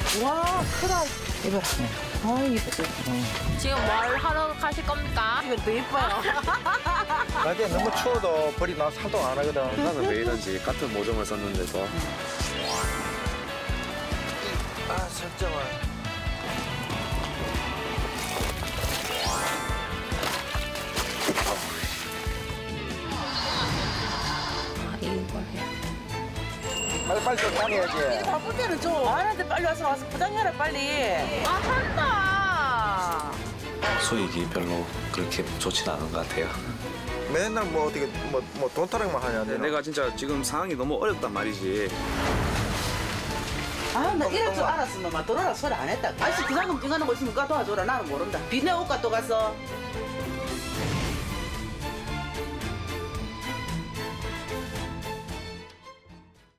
와, 크다. 이봐라. 아, 이쁘지. 지금 뭘 하러 가실 겁니까? 이거 더 이뻐요. 낮에 너무 추워도 벌이 나 살도 안 하거든. 나는 왜 이런지 같은 모종을 썼는데도 아, 설정을. 이거 빨리 좀 다녀야지. 바쁠 때는 좀 말한테 빨리 와서 포장해라, 빨리. 아, 한다. 수익이 별로 그렇게 좋지는 않은 것 같아요. 맨날 뭐 어떻게 뭐 돈타락만 하냐. 근데 내가 진짜 지금 상황이 너무 어렵단 말이지. 아, 나 이럴 줄 알았으면 막 들어라 소리 안 했다. 아저씨 부장님 뛰가는 거 있으면 가 도와줘라. 나는 모른다. 비내 옷 갖고 가서